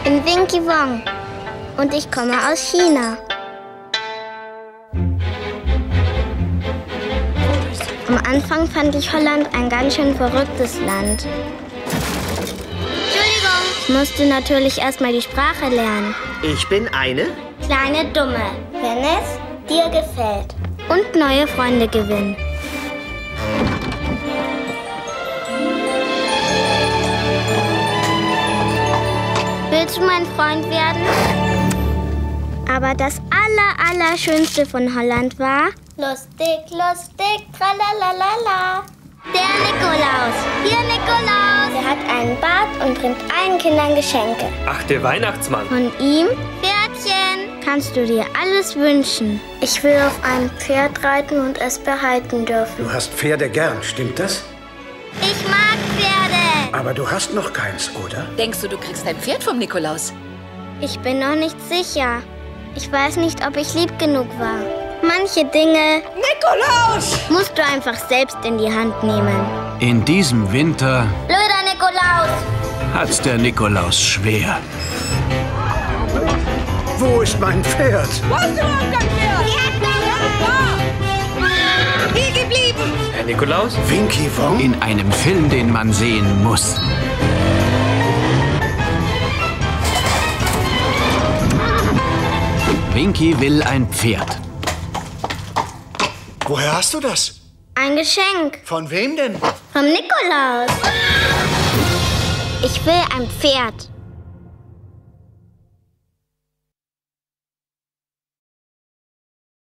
bin Winky Wong und ich komme aus China. Am Anfang fand ich Holland ein ganz schön verrücktes Land. Entschuldigung. Ich musste natürlich erstmal die Sprache lernen. Ich bin eine kleine Dumme, wenn es dir gefällt. Und neue Freunde gewinnen. Willst du mein Freund werden? Aber das Allerschönste von Holland war... Lustig, lustig, tralalala. Der Nikolaus. Hier, Nikolaus. Der hat einen Bart und bringt allen Kindern Geschenke. Ach, der Weihnachtsmann. Von ihm, Pferdchen, kannst du dir alles wünschen. Ich will auf einem Pferd reiten und es behalten dürfen. Du hast Pferde gern, stimmt das? Ich mag Pferde. Aber du hast noch keins, oder? Denkst du, du kriegst ein Pferd vom Nikolaus? Ich bin noch nicht sicher. Ich weiß nicht, ob ich lieb genug war. Manche Dinge... Nikolaus! ...musst du einfach selbst in die Hand nehmen. In diesem Winter... Blöder Nikolaus! ...hat's der Nikolaus schwer. Wo ist mein Pferd? Wo ist überhaupt dein Pferd? Hier geblieben! Herr Nikolaus? Winky Wong? In einem Film, den man sehen muss. Winky will ein Pferd. Woher hast du das? Ein Geschenk. Von wem denn? Vom Nikolaus. Ich will ein Pferd.